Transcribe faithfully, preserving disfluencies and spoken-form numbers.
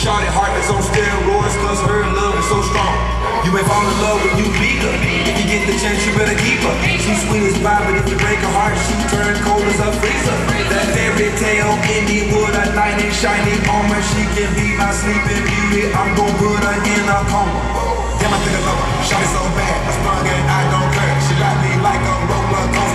Shawty heart is on steroids, cause her love is so strong. You may fall in love when you meet her. If you get the chance, you better keep her. She's sweet as pie, but if you break her heart, she turn cold as a freezer. That fairy tale, Indian wood, a knight in shiny armor. She can be my sleeping beauty. I'm gon' put her in a coma. Damn, I think I love her. Shawty so bad, I sprung and I don't care. She ride me like a roller coaster.